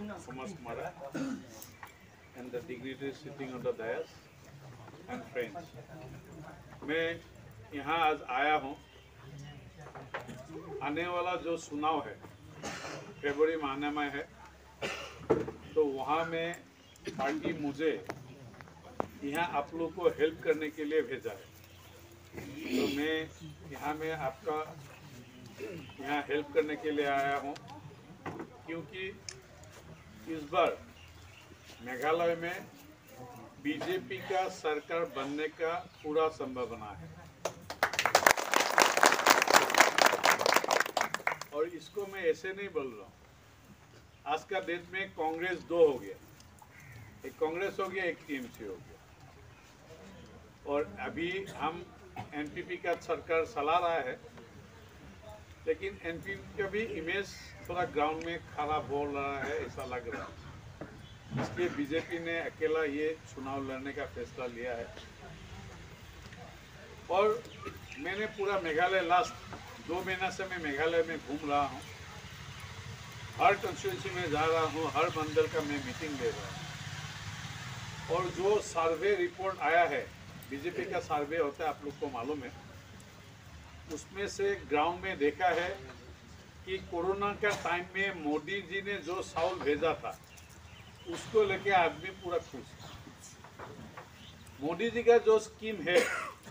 Thomas Mara and the dignitaries sitting on the dais and friends. मैं यहाँ आज आया हूँ। आने वाला जो चुनाव है फरवरी महीने में है, तो वहाँ में पार्टी मुझे यहाँ आप लोग को हेल्प करने के लिए भेजा है। तो मैं यहाँ में आपका यहाँ हेल्प करने के लिए आया हूँ, क्योंकि इस बार मेघालय में बीजेपी का सरकार बनने का पूरा संभावना है। और इसको मैं ऐसे नहीं बोल रहा हूँ। आज का डेट में कांग्रेस दो हो गया, एक कांग्रेस हो गया, एक टीएमसी हो गया, और अभी हम एनपीपी का सरकार चला रहा है, लेकिन एनपीपी का भी इमेज थोड़ा ग्राउंड में खराब हो रहा है, ऐसा लग रहा है। इसलिए बीजेपी ने अकेला ये चुनाव लड़ने का फैसला लिया है। और मैंने पूरा मेघालय लास्ट 2 महीना से मैं मेघालय में घूम रहा हूँ, हर कंस्टिट्यूंसी में जा रहा हूँ, हर मंडल का मैं मीटिंग ले रहा हूँ। और जो सर्वे रिपोर्ट आया है, बीजेपी का सर्वे होता है, आप लोग को मालूम है, उसमें से ग्राउंड में देखा है कि कोरोना का टाइम में मोदी जी ने जो चावल भेजा था उसको लेके आदमी पूरा खुश है। मोदी जी का जो स्कीम है,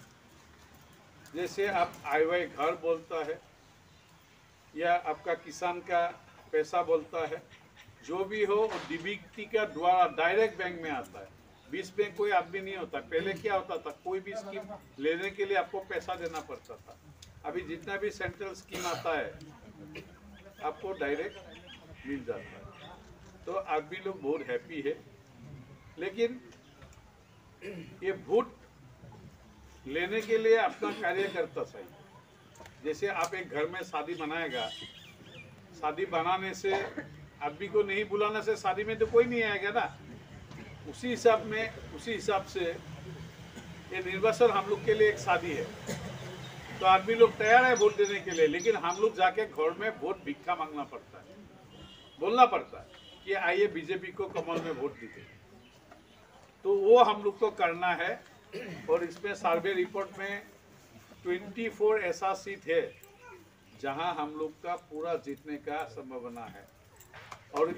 जैसे आप आईवाई घर बोलता है या आपका किसान का पैसा बोलता है, जो भी हो डीबीटी का द्वारा डायरेक्ट बैंक में आता है। बीच में कोई आदमी नहीं होता। पहले क्या होता था, कोई भी स्कीम लेने के लिए आपको पैसा देना पड़ता था। अभी जितना भी सेंट्रल स्कीम आता है आपको डायरेक्ट मिल जाता है, तो आदमी लोग बहुत हैप्पी है। लेकिन ये वोट लेने के लिए अपना कार्य करता चाहिए। जैसे आप एक घर में शादी बनाएगा, शादी बनाने से आदमी को नहीं बुलाने से शादी में तो कोई नहीं आएगा ना। उसी हिसाब से ये निर्वाचन हम लोग के लिए एक शादी है। तो आदमी लोग तैयार है वोट देने के लिए, लेकिन हम लोग जाके घर में वोट भिक्षा मांगना पड़ता है, बोलना पड़ता है कि आइए बीजेपी को कमल में वोट दीजिए। तो वो हम लोग को करना है। और इसमें सर्वे रिपोर्ट में 24 ऐसा सीट है जहां हम लोग का पूरा जीतने का संभावना है। और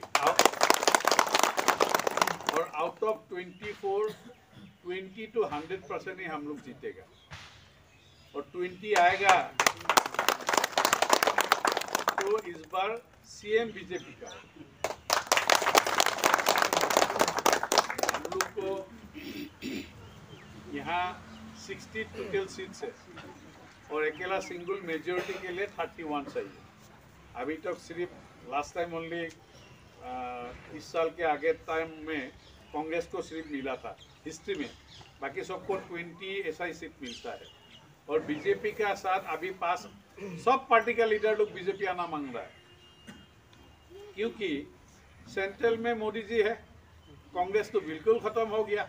आउट ऑफ 24, 20 to 100% ही हम लोग जीतेगा। और 20 आएगा तो इस बार सीएम बीजेपी का। हम लोग को यहाँ 60 टोटल सीट्स है और अकेला सिंगल मेजोरिटी के लिए 31 चाहिए। अभी तक सिर्फ लास्ट टाइम ओनली इस साल के आगे टाइम में कांग्रेस को सिर्फ मिला था हिस्ट्री में, बाकी सबको 20 ऐसा ही सीट मिलता है। और बीजेपी का साथ अभी पास सब पार्टी का लीडर लोग बीजेपी आना मांग रहा है, क्योंकि सेंट्रल में मोदी जी है, कांग्रेस तो बिल्कुल खत्म हो गया,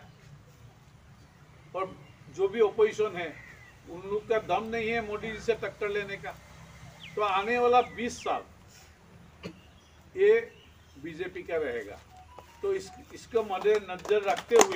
और जो भी ओपोजिशन है उन लोग का दम नहीं है मोदी जी से टक्कर लेने का। तो आने वाला 20 साल ये बीजेपी का रहेगा। तो इसको मद्देनजर रखते हुए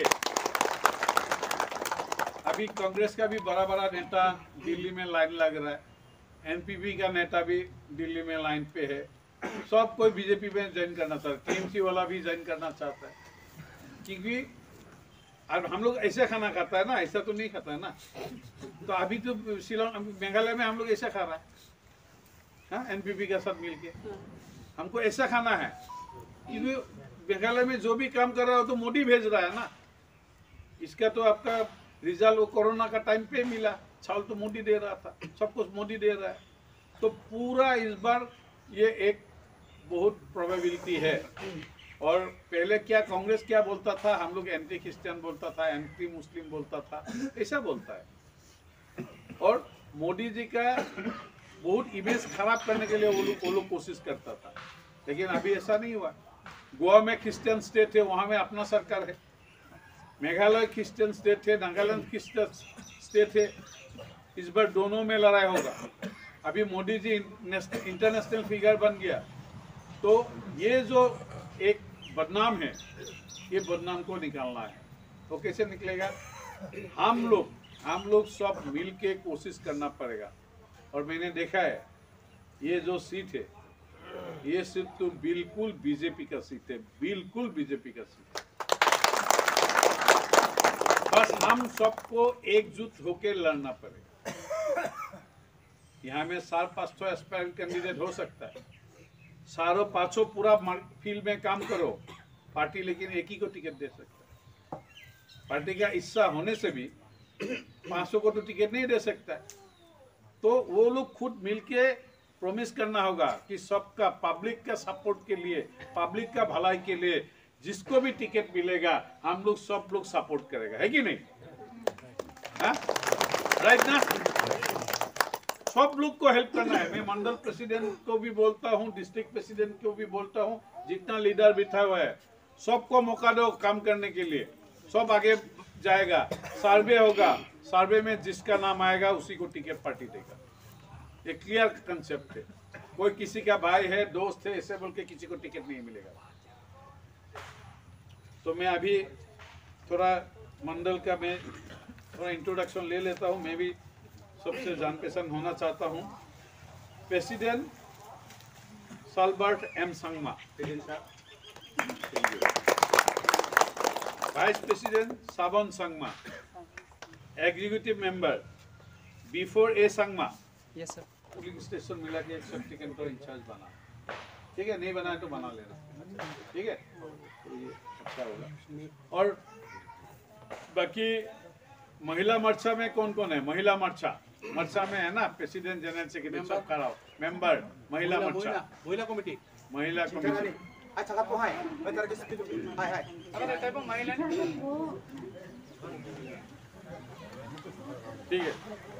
अभी कांग्रेस का भी बड़ा बड़ा नेता दिल्ली में लाइन लग रहा है, एनपीपी का नेता भी दिल्ली में लाइन पे है, सब कोई बीजेपी में ज्वाइन करना चाहता है, टीएमसी वाला भी ज्वाइन करना चाहता है। क्योंकि अब हम लोग ऐसे खाना खाता है ना, ऐसा तो नहीं खाता है ना। तो अभी तो शिलोंग मेघालय में हम लोग ऐसा खा रहा है, हाँ, एनपीपी के साथ मिलके हमको ऐसा खाना है। क्योंकि मेघालय में जो भी काम कर रहा हो तो मोदी भेज रहा है ना। इसका तो आपका रिजल्ट वो कोरोना का टाइम पे मिला, चावल तो मोदी दे रहा था, सब कुछ मोदी दे रहा है। तो पूरा इस बार ये एक बहुत प्रोबेबिलिटी है। और पहले क्या कांग्रेस क्या बोलता था, हम लोग एंटी क्रिश्चियन बोलता था, एंटी मुस्लिम बोलता था, ऐसा बोलता है। और मोदी जी का बहुत इमेज खराब करने के लिए वो लोग कोशिश करता था, लेकिन अभी ऐसा नहीं हुआ। गोवा में क्रिश्चियन स्टेट है, वहाँ में अपना सरकार है। मेघालय क्रिश्चियन स्टेट है, नागालैंड क्रिश्चियन स्टेट है। इस बार दोनों में लड़ाई होगा। अभी मोदी जी इंटरनेशनल फिगर बन गया, तो ये जो एक बदनाम है, ये बदनाम को निकालना है। तो कैसे निकलेगा? हम लोग सब मिल के कोशिश करना पड़ेगा। और मैंने देखा है ये जो सीट है, ये सीट तो बिल्कुल बीजेपी का सीट है, बिल्कुल बीजेपी का सीट है। बस हम सबको एकजुट होकर लड़ना पड़ेगा। यहाँ में 4-5 एस्पायरेंट कैंडिडेट हो सकता है, 4-5 पूरा फील्ड में काम करो, पार्टी लेकिन एक ही को टिकट दे सकता है। पार्टी का हिस्सा होने से भी 500 को तो टिकट नहीं दे सकता है। तो वो लोग खुद मिलके प्रॉमिस करना होगा कि सबका, पब्लिक का सपोर्ट के लिए, पब्लिक का भलाई के लिए जिसको भी टिकट मिलेगा हम लोग सब लोग सपोर्ट करेगा, है कि नहीं? राइट ना? सब लोग को हेल्प करना है। मैं मंडल प्रेसिडेंट को भी बोलता हूँ, डिस्ट्रिक्ट प्रेसिडेंट को भी बोलता हूँ, जितना लीडर बैठा हुआ है सबको मौका दो काम करने के लिए। सब आगे जाएगा, सर्वे होगा, सर्वे में जिसका नाम आएगा उसी को टिकट पार्टी देगा। ये क्लियर कंसेप्ट है। कोई किसी का भाई है, दोस्त है, ऐसे बोल के किसी को टिकट नहीं मिलेगा। तो मैं अभी थोड़ा मंडल का मैं थोड़ा इंट्रोडक्शन ले लेता हूँ। मैं भी सबसे जान पहचान होना चाहता हूँ। President Salbert M Sangma, vice president Saban Sangma, executive member before A Sangma. Yes sir. Polling station मिला के सेफ्टी कंट्रोल इंचार्ज बना, ठीक है? नहीं बना तो बना लेना, ठीक है? तो ये अच्छा होगा। और बाकी महिला मोर्चा में कौन कौन है? महिला मोर्चा में है ना, प्रेसिडेंट, जनरल सेक्रेटरी सब खड़ा हो, मेंबर महिला मोर्चा, महिला कमेटी। अच्छा आपको हाय मैं तेरे के हाय अगर टाइप ऑफ महिला ने ठीक है।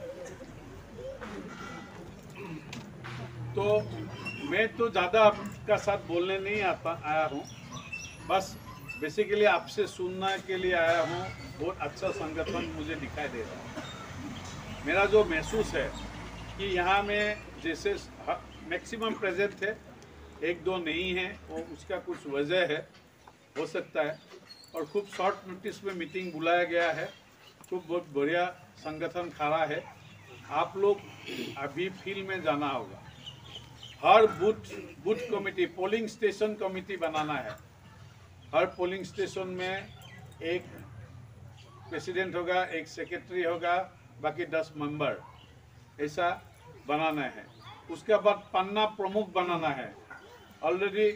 तो मैं तो ज़्यादा आपका साथ बोलने नहीं आया हूँ, बस बेसिकली आपसे सुनने के लिए आया हूँ। बहुत अच्छा संगठन मुझे दिखाई दे रहा है। मेरा जो महसूस है कि यहाँ में जैसे मैक्सिमम प्रेजेंट है, 1-2 नहीं है, वो उसका कुछ वजह है, हो सकता है। और खूब शॉर्ट नोटिस में मीटिंग बुलाया गया है, खूब बहुत बढ़िया संगठन खड़ा है। आप लोग अभी फील्ड में जाना होगा, हर booth committee, polling station committee बनाना है। हर पोलिंग स्टेशन में एक प्रेसिडेंट होगा, एक सेक्रेटरी होगा, बाकी 10 मेंबर, ऐसा बनाना है। उसके बाद पन्ना प्रमुख बनाना है। ऑलरेडी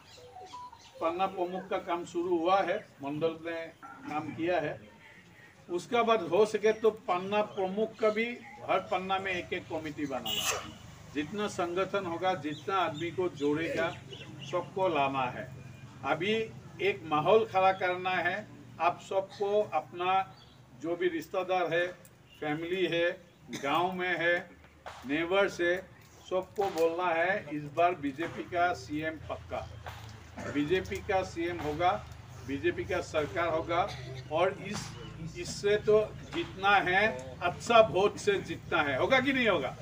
पन्ना प्रमुख का काम शुरू हुआ है, मंडल ने काम किया है। उसका बाद हो सके तो पन्ना प्रमुख का भी हर पन्ना में एक कमेटी बनाना है। जितना संगठन होगा, जितना आदमी को जोड़ेगा, सबको लाना है। अभी एक माहौल खड़ा करना है। आप सबको अपना जो भी रिश्तेदार है, फैमिली है, गांव में है, नेबर्स है, सबको बोलना है इस बार बीजेपी का सीएम पक्का, बीजेपी का सीएम होगा, बीजेपी का सरकार होगा। और इससे तो जीतना है, अच्छा वोट से जीतना है। होगा कि नहीं होगा?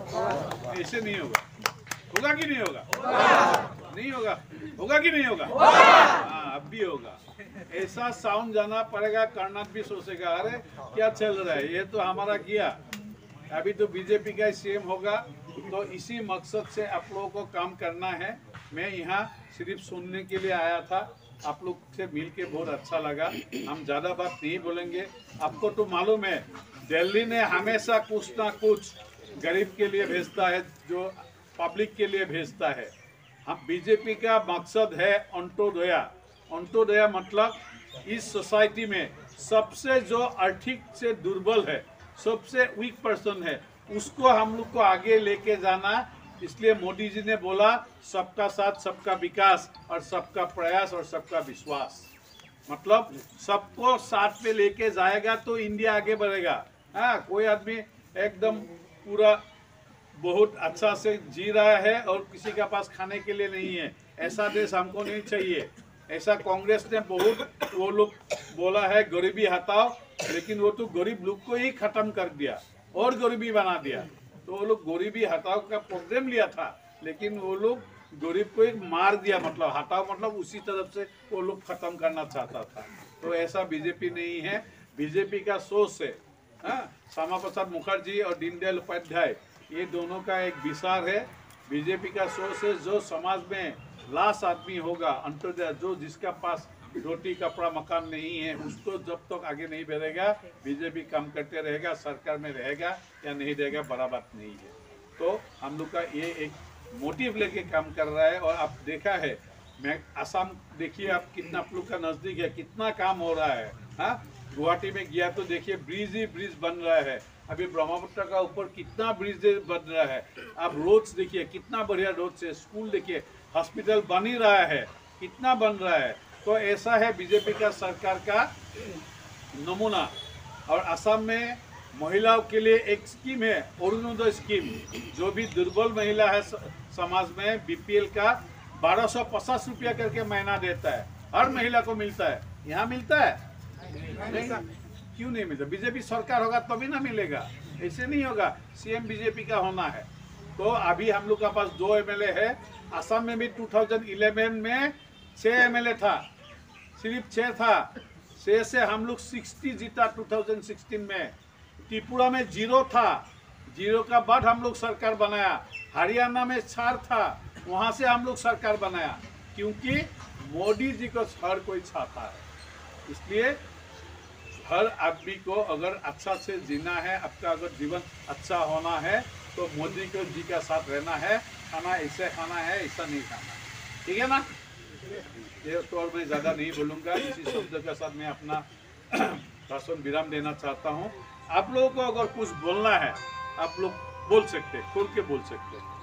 ऐसे नहीं होगा। होगा कि नहीं होगा? नहीं होगा। होगा कि नहीं होगा? हाँ, अब भी होगा। ऐसा साउंड जाना पड़ेगा। कर्नाटक भी सोचेगा, अरे क्या चल रहा है, ये तो हमारा किया, अभी तो बीजेपी का सीएम होगा। तो इसी मकसद से आप लोगों को काम करना है। मैं यहाँ सिर्फ सुनने के लिए आया था। आप लोग से मिल के बहुत अच्छा लगा। हम ज़्यादा बात नहीं बोलेंगे। आपको तो मालूम है, दिल्ली ने हमेशा कुछ ना कुछ गरीब के लिए भेजता है, जो पब्लिक के लिए भेजता है। हम बीजेपी का मकसद है अंत्योदया। अंत्योदया मतलब इस सोसाइटी में सबसे जो आर्थिक से दुर्बल है, सबसे वीक पर्सन है, उसको हम लोग को आगे लेके जाना। इसलिए मोदी जी ने बोला सबका साथ, सबका विकास, और सबका प्रयास और सबका विश्वास। मतलब सबको साथ पे लेके जाएगा तो इंडिया आगे बढ़ेगा। हाँ, कोई आदमी एकदम पूरा बहुत अच्छा से जी रहा है और किसी के पास खाने के लिए नहीं है, ऐसा देश हमको नहीं चाहिए। ऐसा कांग्रेस ने बहुत वो लोग बोला है गरीबी हटाओ, लेकिन वो तो गरीब लोग को ही खत्म कर दिया और गरीबी बना दिया। तो वो लोग गरीबी हटाओ का प्रोग्राम लिया था, लेकिन वो लोग गरीब को एक मार दिया, मतलब हटाओ, मतलब उसी तरफ से वो लोग खत्म करना चाहता था। तो ऐसा बीजेपी नहीं है। बीजेपी का सोच है, हाँ, श्यामा प्रसाद मुखर्जी और दीनदयाल उपाध्याय, ये दोनों का एक विचार है। बीजेपी का सोच है जो समाज में लास्ट आदमी होगा, अंत्योदय, जो जिसका पास रोटी कपड़ा मकान नहीं है, उसको जब तक आगे नहीं बढ़ेगा बीजेपी काम करते रहेगा, सरकार में रहेगा या नहीं रहेगा बड़ा बात नहीं है। तो हम लोग का ये एक मोटिव लेके काम कर रहा है। और आप देखा है, मैं आसाम देखिए आप, कितना आप लोग का नज़दीक है, कितना काम हो रहा है। हाँ, गुवाहाटी में गया तो देखिए ब्रिज ही ब्रिज बन रहा है। अभी ब्रह्मपुत्र का ऊपर कितना ब्रिज बन रहा है। आप रोड्स देखिए, कितना बढ़िया रोड्स है। स्कूल देखिए, हॉस्पिटल बन ही रहा है, कितना बन रहा है। तो ऐसा है बीजेपी का सरकार का नमूना। और असम में महिलाओं के लिए एक स्कीम है, अरुणोदय स्कीम, जो भी दुर्बल महिला है समाज में, बीपीएल का 1250 रुपया करके महीना देता है, हर महिला को मिलता है। यहाँ मिलता है नहीं, क्यों नहीं मिलता? बीजेपी सरकार होगा तभी ना मिलेगा, ऐसे नहीं होगा। सीएम बीजेपी का होना है। तो अभी हम लोग का पास 2 एमएलए है। असम में भी 2011 में 6 एमएलए था, सिर्फ 6 था। 6 से हम लोग 60 जीता 2016 में। त्रिपुरा में 0 था, 0 का बाद हम लोग सरकार बनाया। हरियाणा में 4 था, वहाँ से हम लोग सरकार बनाया, क्योंकि मोदी जी को हर कोई चाहता है। इसलिए हर आदमी को अगर अच्छा से जीना है, आपका अगर जीवन अच्छा होना है, तो मोदी को जी का साथ रहना है। खाना ऐसे खाना है, ऐसा नहीं खाना, ठीक है ना? ये तो और मैं ज़्यादा नहीं बोलूँगा। इसी शब्द के साथ मैं अपना भाषण विराम देना चाहता हूँ। आप लोगों को अगर कुछ बोलना है, आप लोग बोल सकते, खोल के बोल सकते।